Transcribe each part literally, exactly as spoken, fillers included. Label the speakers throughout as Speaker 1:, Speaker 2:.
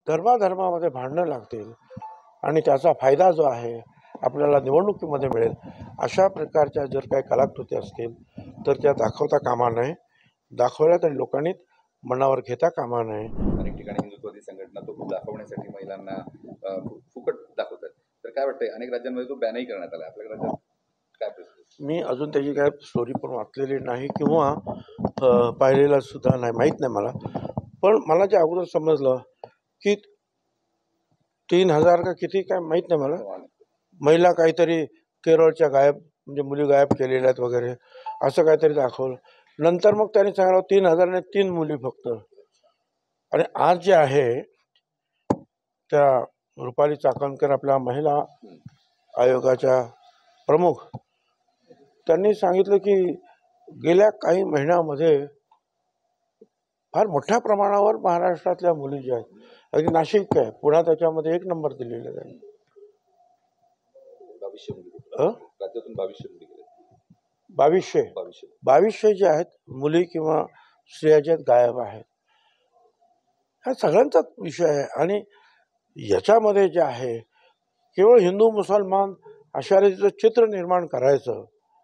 Speaker 1: धर्माधर्मामध्ये भांडणं लागतील आणि त्याचा फायदा जो आहे आपल्याला निवडणुकीमध्ये मिळेल, अशा प्रकारच्या जर काही कलाकृती असतील तर त्या दाखवता कामा नये. दाखवल्या तरी लोकांनी मनावर घेता कामा नये.
Speaker 2: अनेक ठिकाणी हिंदुत्ववादी संघटना तो दाखवण्यासाठी महिलांना अ, फुकट दाखवतात. तर काय वाटतंय, अनेक राज्यांमध्ये तो बॅनही करण्यात आला. आपल्या राज्यात काय परिस्थिती?
Speaker 1: मी अजून त्याची काय स्टोरी पण वाचलेली नाही किंवा अ, पाहिलेला सुद्धा नाही, माहीत नाही मला. पण मला जे अगोदर समजलं की तीन हजार का किती काय माहीत नाही मला, महिला काहीतरी केरळच्या गायब म्हणजे मुली गायब केलेल्या आहेत वगैरे असं काहीतरी दाखवलं. नंतर मग त्यांनी सांगितलं तीन हजारने तीन मुली फक्त. आणि आज जे आहे त्या रुपाली चाकणकर आपल्या महिला आयोगाच्या प्रमुख, त्यांनी सांगितलं की गेल्या काही महिन्यामध्ये फार मोठ्या प्रमाणावर महाराष्ट्रातल्या मुली ज्या आहेत, अगदी नाशिक आहे, पुण्यात त्याच्यामध्ये एक नंबर दिलेला आहे.
Speaker 2: बावीसशे मुली
Speaker 1: अ?
Speaker 2: राज्यातून बावीसशे मुली गेले.
Speaker 1: बावीसशे
Speaker 2: बावीसशे
Speaker 1: बावीसशे जे आहेत मुली किंवा स्त्रिया ज्या गायब आहेत, हा सगळ्यांचाच विषय आहे. आणि याच्यामध्ये जे आहे केवळ हिंदू मुसलमान अशा रीतीचं चित्र निर्माण करायचं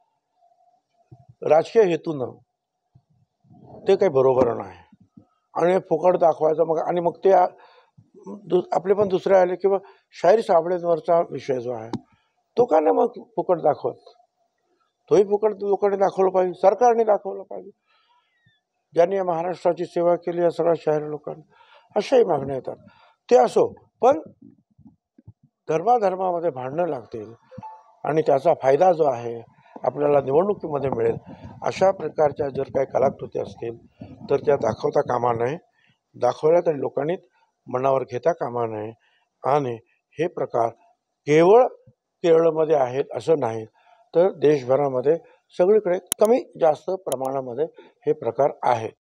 Speaker 1: राजकीय हेतूनं, ते काही बरोबर नाही. आणि फुकट दाखवायचं मग, आणि मग ते आपले पण दुसरे आले किंवा शाहीर साबळेंवरचा विषय जो आहे तो का नाही मग फुकट दाखवत, तोही फुकट लोकांनी दाखवलं पाहिजे, सरकारने दाखवलं पाहिजे. ज्यांनी या महाराष्ट्राची सेवा केली या सगळ्या शाहीर लोकांनी, अशाही मागण्या येतात. ते असो, पण धर्माधर्मामध्ये भांडणं लागतील आणि त्याचा फायदा जो आहे आपल्याला निवडणुकीमध्ये मिळेल, अशा प्रकारच्या जर काही कलाकृती असतील तर त्या दाखवता कामा नये. दाखवल्या तरी लोकांनी मनावर घेता कामा नये. आणि हे प्रकार केवळ केरळमध्ये आहेत असं नाही, तर देशभरामध्ये सगळीकडे कमी जास्त प्रमाणामध्ये हे प्रकार आहेत.